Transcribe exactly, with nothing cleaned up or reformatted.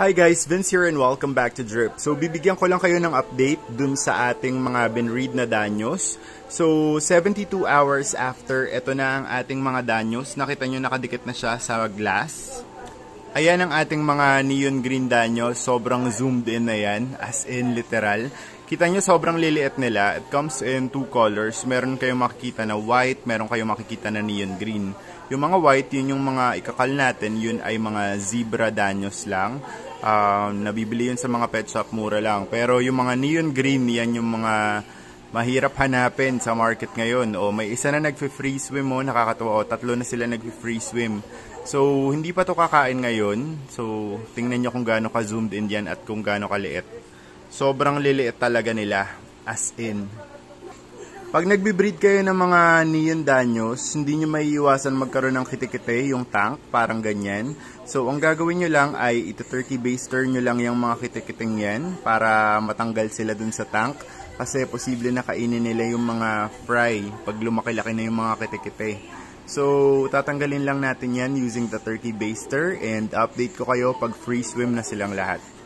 Hi guys, Vince here and welcome back to Drip. So bibigyan ko lang kayo ng update dun sa ating mga binreed na danyos. So seventy-two hours after, ito na ang ating mga danyos. Nakita nyo nakadikit na siya sa glass. Ayan ang ating mga neon green danyos. Sobrang zoomed in na yan, as in literal. Kita nyo sobrang liliit nila. It comes in two colors. Meron kayong makikita na white, meron kayong makikita na neon green. Yung mga white, yun yung mga ikakal natin, yun ay mga zebra danyos lang. Uh, nabibili yun sa mga pet shop, mura lang. Pero yung mga neon green, yan yung mga mahirap hanapin sa market ngayon. O may isa na nag-free swim mo, nakakatawa. O tatlo na sila nag-free swim. So hindi pa to kakain ngayon. So tingnan nyo kung gaano ka-zoomed in yan at kung gaano kaliit. Sobrang liliit talaga nila, as in. Pag nagbe-breed kayo ng mga neon danyos, hindi nyo may iwasan magkaroon ng kitikite, yung tank, parang ganyan. So, ang gagawin nyo lang ay ito-turkey baster nyo lang yung mga kitikiting yan para matanggal sila dun sa tank. Kasi posible na kainin nila yung mga fry pag lumaki-laki na yung mga kitikite. So, tatanggalin lang natin yan using the turkey baster and update ko kayo pag free swim na silang lahat.